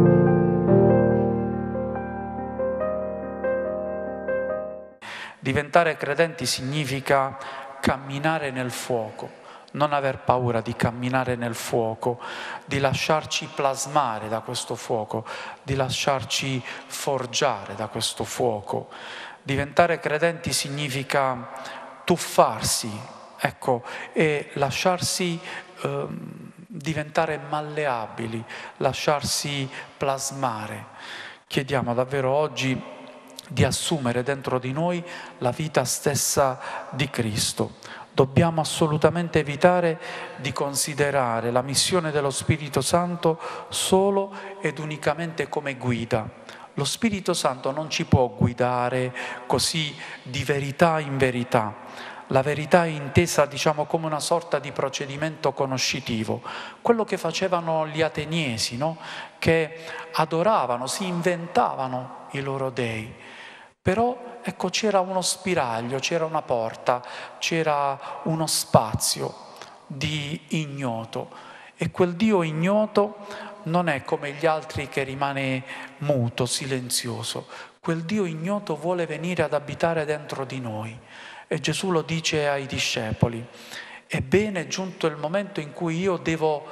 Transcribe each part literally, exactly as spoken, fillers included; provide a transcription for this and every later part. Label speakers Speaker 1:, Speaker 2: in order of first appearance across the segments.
Speaker 1: Diventare credenti significa camminare nel fuoco, non aver paura di camminare nel fuoco, di lasciarci plasmare da questo fuoco, di lasciarci forgiare da questo fuoco. Diventare credenti significa tuffarsi, ecco, e lasciarsi eh, diventare malleabili, lasciarsi plasmare. Chiediamo davvero oggi di assumere dentro di noi la vita stessa di Cristo. Dobbiamo assolutamente evitare di considerare la missione dello Spirito Santo solo ed unicamente come guida. Lo Spirito Santo non ci può guidare così di verità in verità. La verità è intesa, diciamo, come una sorta di procedimento conoscitivo, quello che facevano gli ateniesi, no? Che adoravano, si inventavano i loro dei. Però, ecco, c'era uno spiraglio, c'era una porta, c'era uno spazio di ignoto. E quel Dio ignoto non è come gli altri che rimane muto, silenzioso. Quel Dio ignoto vuole venire ad abitare dentro di noi. E Gesù lo dice ai discepoli: ebbene è giunto il momento in cui io devo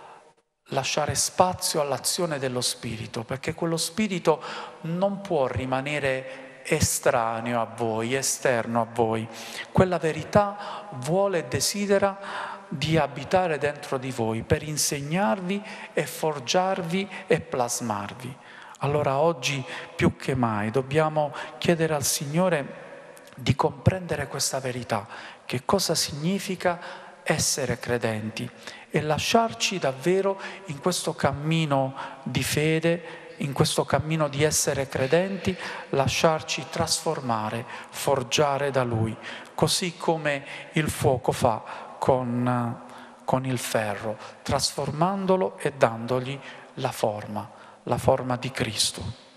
Speaker 1: lasciare spazio all'azione dello Spirito, perché quello Spirito non può rimanere estraneo a voi, esterno a voi. Quella verità vuole e desidera di abitare dentro di voi per insegnarvi e forgiarvi e plasmarvi. Allora oggi più che mai dobbiamo chiedere al Signore di comprendere questa verità, che cosa significa essere credenti e lasciarci davvero in questo cammino di fede, in questo cammino di essere credenti, lasciarci trasformare, forgiare da Lui, così come il fuoco fa con, con il ferro, trasformandolo e dandogli la forma, la forma di Cristo.